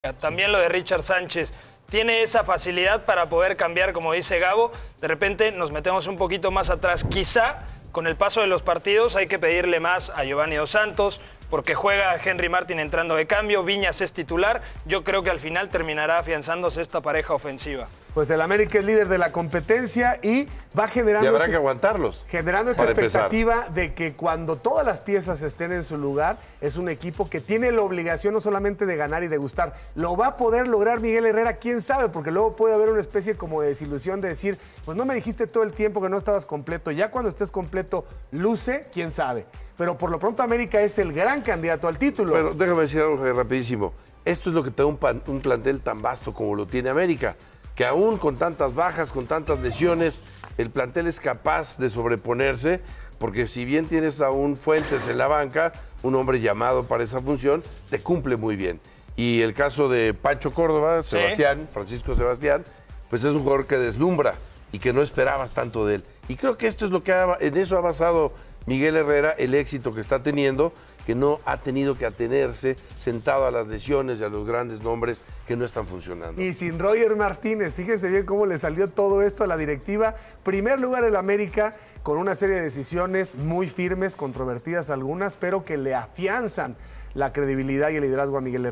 También lo de Richard Sánchez. Tiene esa facilidad para poder cambiar, como dice Gabo. De repente nos metemos un poquito más atrás. Quizá con el paso de los partidos hay que pedirle más a Giovanni Dos Santos, porque juega Henry Martin entrando de cambio, Viñas es titular. Yo creo que al final terminará afianzándose esta pareja ofensiva. Pues el América es líder de la competencia y va generando... Y habrá que aguantarlos. Generando esta expectativa de que cuando todas las piezas estén en su lugar, es un equipo que tiene la obligación no solamente de ganar y de gustar. Lo va a poder lograr Miguel Herrera, quién sabe, porque luego puede haber una especie como de desilusión de decir, pues no me dijiste todo el tiempo que no estabas completo. Ya cuando estés completo, luce, quién sabe. Pero por lo pronto América es el gran candidato al título. Bueno, déjame decir algo rapidísimo. Esto es lo que te da un plantel tan vasto como lo tiene América, que aún con tantas bajas, con tantas lesiones, el plantel es capaz de sobreponerse, porque si bien tienes a un Fuentes en la banca, un hombre llamado para esa función, te cumple muy bien. Y el caso de Pancho Córdoba, Sebastián, Francisco Sebastián, pues es un jugador que deslumbra y que no esperabas tanto de él. Y creo que esto es lo que en eso ha basado Miguel Herrera, el éxito que está teniendo, que no ha tenido que atenerse sentado a las lesiones y a los grandes nombres que no están funcionando. Y sin Roger Martínez, fíjense bien cómo le salió todo esto a la directiva. Primer lugar el América, con una serie de decisiones muy firmes, controvertidas algunas, pero que le afianzan la credibilidad y el liderazgo a Miguel Herrera.